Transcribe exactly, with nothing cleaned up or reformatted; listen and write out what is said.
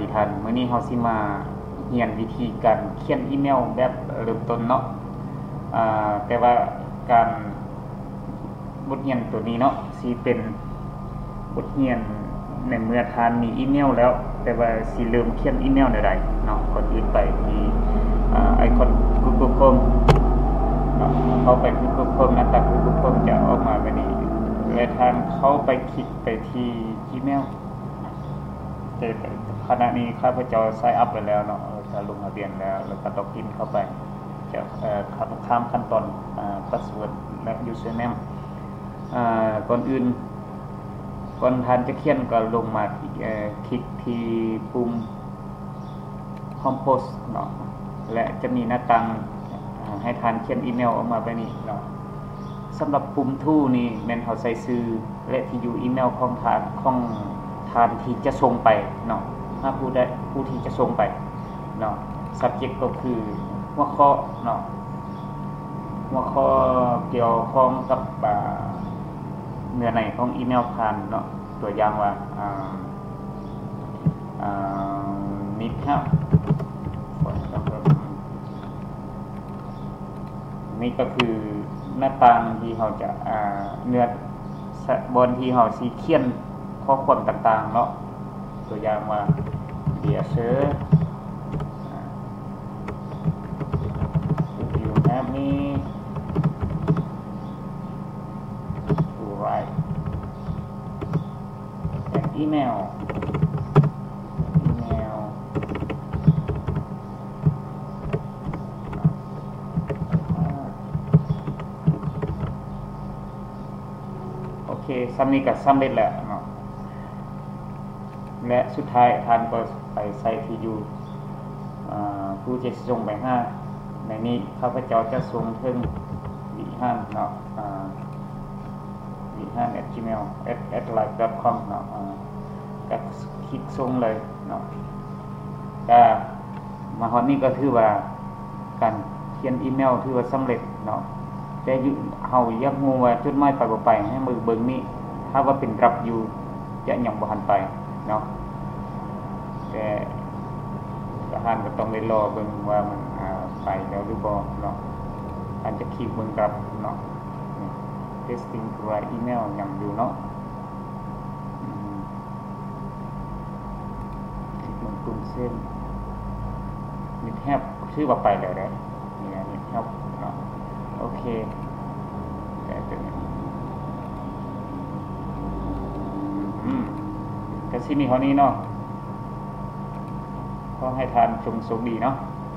ทานมื้อนี้เฮาสิมาเรียนวิธีการเขียนอีเมลแบบเริ่มต้นเนาะอ่าแต่ว่าการบทเรียนตัวนี้เนาะสิเป็นบทเรียนในเมื่อทานมีอีเมลแล้วแต่ว่าสิเริ่มเขียนอีเมลได้ใดเนาะก่อนอื่นไปที่อ่าไอคอน Google Chrome เนาะเข้าไป Google Chrome หน้าตา Google Chrome จะออกมาแบบนี้และทานเข้าไปคลิกไปที่ Gmail แต่ขณะนี้ข้าพเจ้า sign up ไปแล้วเนาะจะลงทะเบียนแล้วแล้วก็ล็อกอินเข้าไปจะเอ่อข้ามขั้นตอนอ่า password และ username อ่าก่อนอื่นก่อนท่านจะเขียนก็ลงมาเอ่อคลิกที่ปุ่ม compose เนาะและจะมีหน้าต่างให้ท่านเขียนอีเมลออกมาแบบนี้เนาะสำหรับปุ่ม to นี่แม่นเฮาใส่ชื่อและที่อยู่อีเมลของท่านของท่านที่จะส่งไปเนาะถ้าผู้ใดผู้ที่จะส่งไปเนาะ subject ก็คือหัวข้อเนาะหัวข้อเกี่ยวข้องกับอ่าเนื้อในของอีเมลผ่านเนาะตัวอย่างว่าอ่าอ่า need help for example นี่ก็คือหน้าต่างที่เราจะอ่าเนื้อบนที่เราสิเขียนข้อความต่างๆเนาะตัวอย่างว่า dear sir if you have me to write an email email โอเคซ้ำนี้ก็สำเร็จแล้วเนาะและสุดท้ายท่านก็ไปใส่ที่อยู่ผู้จะส่งไปห้าในนี้ข้าพเจ้าจะส่งถึงวิหารเนาะวิหาร at gmail at at live dot com เนาะก็คลิกส่งเลยเนาะก็มาฮอดนี้ก็ถือว่าการเขียนอีเมลถือว่าสำเร็จเนาะแต่เฮาอยากรู้ว่าจดหมายไปบ่ไปให้มือเบิ่งนี้ถ้าว่าเป็นรับอยู่จะยังบ่ทันไปเนาะแต่ทหารก็ต้องไปรอเบิ่งว่ามันอ่าไปแล้วหรือบ่เนาะอาจจะคลิกเบิ่งกลับเนาะ testing to write email ยังอยู่เนาะอืมคลิกเบิ่งปุ่มเส้นมิดแฮปชื่อว่าไปแล้วเด้นี่นะมิดแฮปเนาะโอเคแต่เป็นอืมก็สิมีเท่านี้เนาะขอให้ทานจงสุขดีเนาะ